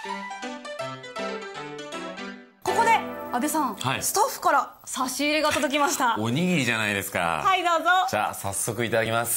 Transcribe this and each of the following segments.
ここで阿部さん、 はい、 スタッフから差し入れが届きました。 おにぎりじゃないですか。 はい、どうぞ。 じゃあ早速いただきます。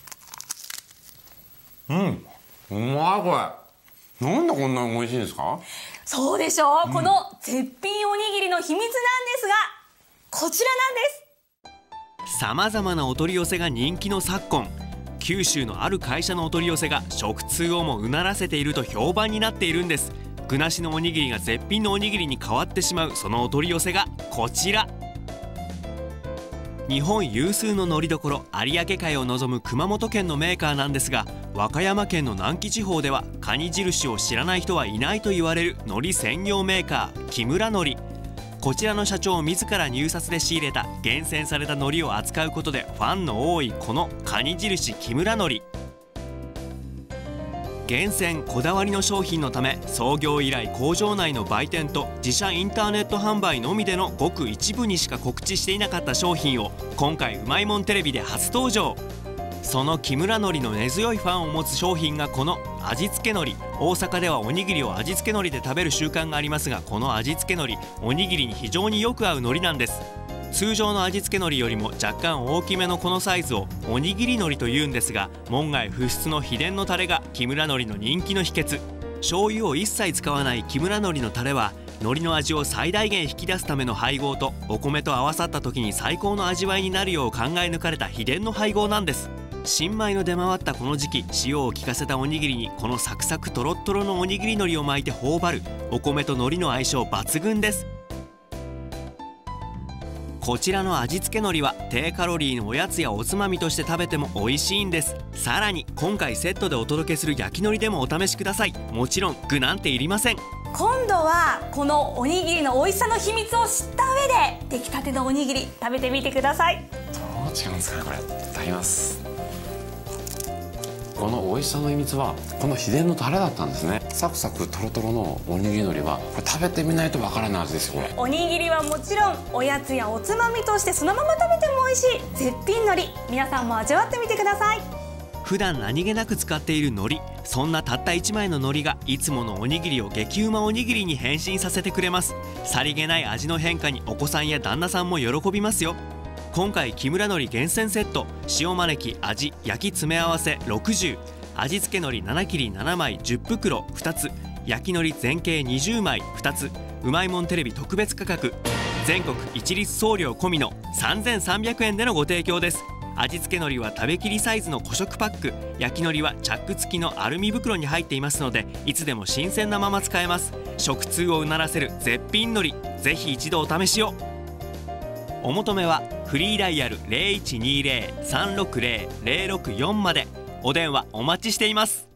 うまいこれ。なんでこんなに美味しいんですか？ そうでしょう、この絶品おにぎりの秘密なんですが、こちらなんです。 さまざまなお取り寄せが人気の昨今、九州のある会社のお取り寄せが食通をもうならせていると評判になっているんです。具なしのおにぎりが絶品のおにぎりに変わってしまう、そのお取り寄せがこちら。日本有数の海苔どころ有明海を望む熊本県のメーカーなんですが、和歌山県の南紀地方ではカニ印を知らない人はいないと言われる海苔専業メーカー木村海苔。こちらの社長自ら入札で仕入れた厳選された海苔を扱うことでファンの多いこのカニ印木村海苔。厳選こだわりの商品のため、創業以来工場内の売店と自社インターネット販売のみでのごく一部にしか告知していなかった商品を今回うまいもんテレビで初登場。その木村海苔の根強いファンを持つ商品がこの味付け海苔。大阪ではおにぎりを味付け海苔で食べる習慣がありますが、この味付け海苔、おにぎりに非常によく合う海苔なんです。通常の味付け海苔よりも若干大きめのこのサイズをおにぎり海苔というんですが、門外不出の秘伝のタレが木村海苔の人気の秘訣。醤油を一切使わない木村海苔のタレは、海苔の味を最大限引き出すための配合とお米と合わさった時に最高の味わいになるよう考え抜かれた秘伝の配合なんです。新米の出回ったこの時期、塩を効かせたおにぎりにこのサクサクトロットロのおにぎり海苔を巻いて頬張る、お米と海苔の相性抜群です。こちらの味付け海苔は低カロリーのおやつやおつまみとして食べても美味しいんです。さらに今回セットでお届けする焼き海苔でもお試しください。もちろん具なんていりません。 今度はこのおにぎりの美味しさの秘密を知った上で出来たてのおにぎり食べてみてください。 どう違うんですかねこれ。いただきます。この美味しさの秘密はこの秘伝のタレだったんですね。サクサクトロトロのおにぎり海苔はこれ食べてみないとわからない味ですよ。これおにぎりはもちろんおやつやおつまみとしてそのまま食べても美味しい絶品海苔、皆さんも味わってみてください。 普段何気なく使っている海苔、そんなたった1枚の海苔がいつものおにぎりを激うまおにぎりに変身させてくれます。さりげない味の変化にお子さんや旦那さんも喜びますよ。今回木村海苔厳選セット、塩招き味焼き詰め合わせ60、味付け海苔7切り7枚10袋2つ、焼き海苔全形20枚2つ、うまいもんテレビ特別価格、全国一律送料込みの3300円でのご提供です。味付け海苔は食べきりサイズの個食パック、焼き海苔はチャック付きのアルミ袋に入っていますので、いつでも新鮮なまま使えます。食通をうならせる絶品海苔、ぜひ一度お試しを。お求めはフリーダイヤル 0120-360-064 まで。お電話お待ちしています。